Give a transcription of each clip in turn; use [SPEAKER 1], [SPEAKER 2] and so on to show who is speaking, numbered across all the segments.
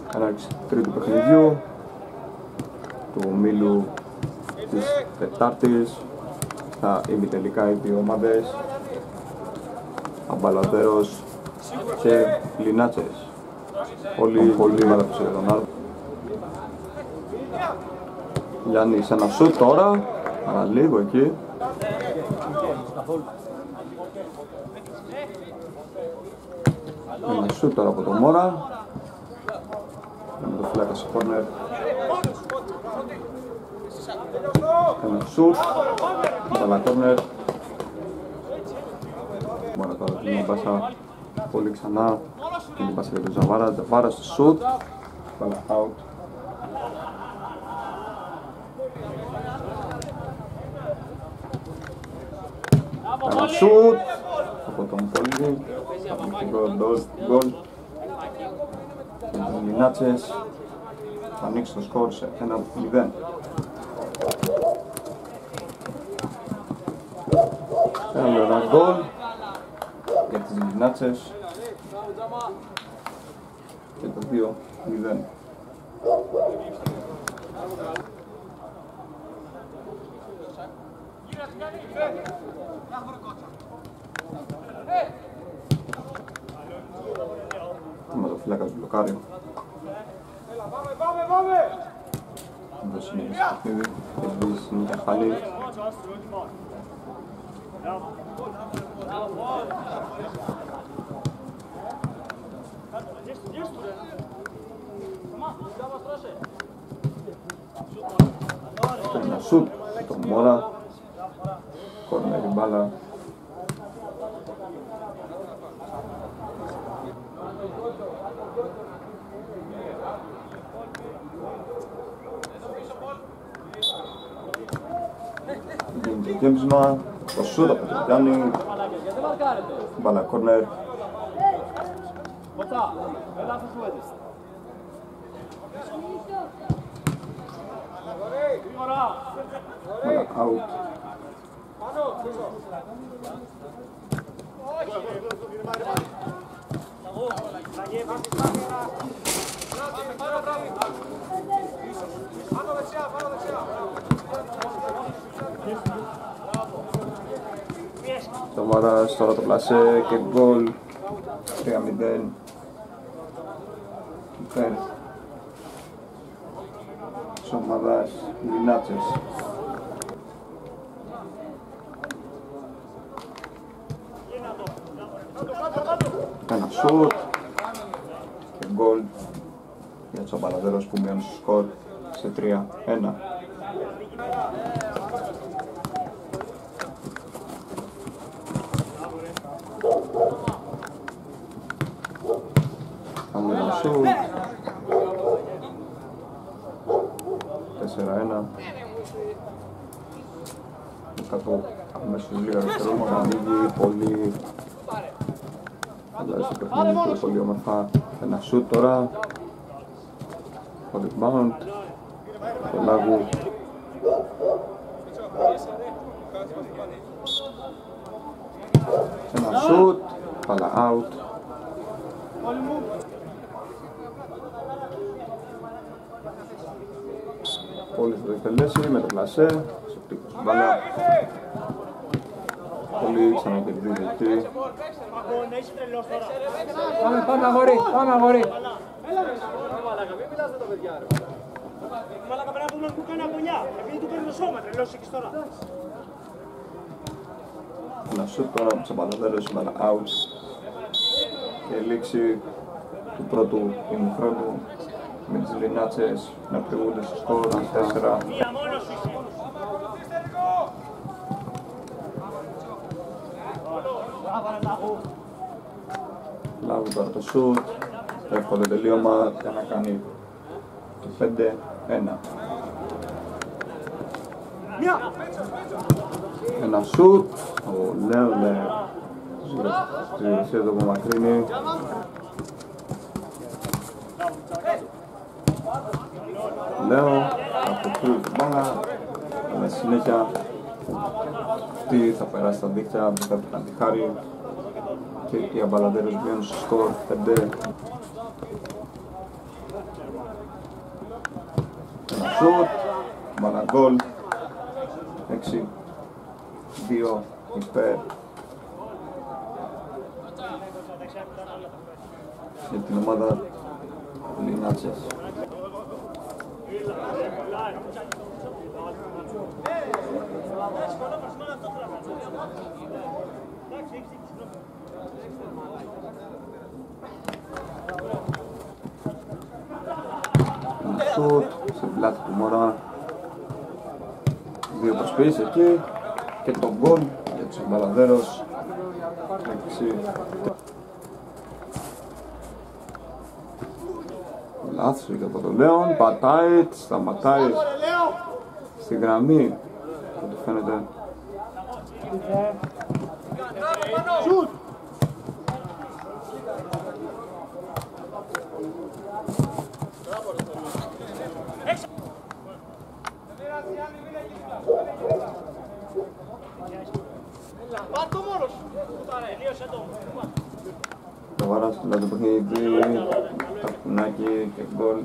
[SPEAKER 1] Έναρξη τρίτου παιχνιδιού του ομίλου της Τετάρτης. Στα ημιτελικά οι δύο ομάδες, Αμπαλαδέρος και Λινάτσες. Πολύ μεγάλο τον Γιάννης ένα σουτ τώρα, λίγο εκεί. Ένα σουτ τώρα από τον Μόρα. Με το φλάκα σε κόρνερ. Ένα σουτ, καλά κόρνερ. Μόρα τώρα την πάσα πολύ ξανά. Την πάσα για τον Ζαβάρα, Ζαβάρα στο σουτ. Καλά out. Ένα σουτ από τον Πόλη, καταπληκτικό γκολ. Και οι Λινάτσες θα ανοίξει το σκορ σε 1-0. Ένα γκολ για τις Λινάτσες και το 2-0. Ματοφυλάκα του μπλοκάρει. Δεν συνεχίζει το παιχνίδι, έχει συνήθεια χαλή. Ένα σουτ, το Μόρα, κόρνερ η μπάλα. Γίνεται το γέμισμα, το σούτ από τον Γιάννη, μπάλα κόρνερ. Μπάλα out. Σαβάρας τώρα το πλασέ και γκολ. 3-0 υπέρ της ομάδας Λινάτσες. Ένα σουτ και γκολ για τους Αμπαλαδέρους που μειώνουν στο σκορ σε 3-1. Πάμε ένα σουτ 4-1. Κάτω αμέσως λίγα δευτερόλεπτα ανοίγει πολύ. Αλλάζει το παιχνίδι πολύ όμορφα. Ένα σουτ τώρα. Το rebound. Το Λάγου. Ένα σουτ. Πάλα out. Πολύ θα το εκτελέσει με το πλασέ. Στο τύπος του μπάλα. Πολύ ξανακερδίζει εκεί.
[SPEAKER 2] Πάμε αγόρι, πάμε αγόρι.
[SPEAKER 3] Μαλάκα πρέπει να του κάνει αγωνιά, επειδή του παίρνει το σώμα, τρελός εκεί τώρα.
[SPEAKER 1] Ένα σουτ τώρα από τους Αμπαλαδέρους, μπάλα out. Και λήξη του πρώτου ημιχρόνου με τις Λινάτσες να προηγούνται στο σκορ 4. Λάβει τώρα το σουτ, εύκολο τελείωμα για να κάνει το 5-1. Ένα σουτ, ο Λέο στη γυρωσία του απομακρύνει. Λέο, αποφύγει την μπάλα, αλλά συνέχεια τι θα περάσει στα δίκτυα, δεν θα να τη χάρη και οι Αμπαλαδέρους βγαίνουν στο σκορ 5. Σουτ, μπάλα γκολ. 6-2 υπέρ για την ομάδα Λινάτσες. Σουτ σε πλάτη του Μωρά. Δύο προσποιήσεις εκεί και το γκολ για τους Μπαλαδέρος. 6. Λάθος για τον Λέον, πατάει, σταματάει στη γραμμή που του φαίνεται.
[SPEAKER 3] Σουτ! Πάρ' το μόνος σου! Τελείωσε το.
[SPEAKER 1] Το Βάρας του το παιχνίδι, τα κουνάκι και γκολ.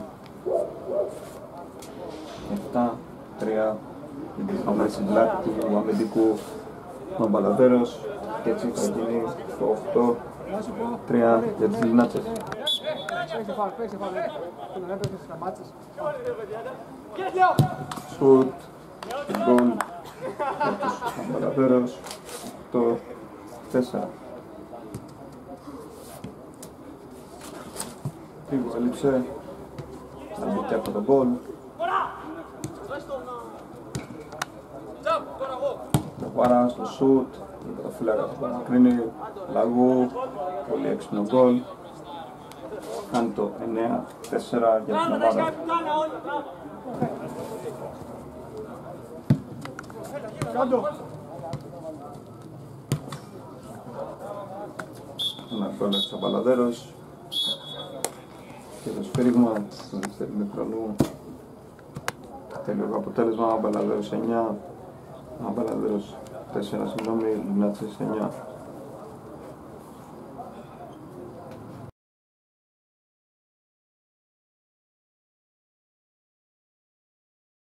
[SPEAKER 1] 7-3 για τις αμέσως στην πλάτη του αμυντικού των Μπαλαδέρος και έτσι θα γίνει το 8-3 για τις Λινάτσες.
[SPEAKER 2] Παίξε φάουλ. Τον έπαιξε στις καμάτσες.
[SPEAKER 1] Σουτ και γκολ για τους Μπαλαδέρος. 8-4. Λίγο έλειψε να μπει από τον γκολ. Το Βάρα στο σουτ, το φύλακα του Πανακρίνη, Λαγού, πολύ έξυπνο γκολ. Κάνει το 9-4 για την ομάδα. Ένα γκολ της Αμπαλαδέρος και το σφύριγμα του δεύτερου μικρονού. Τέλειο αποτέλεσμα, Αμπαλαδέρος 9, Αμπαλαδέρος 4, συγγνώμη, Λινάτσες 9.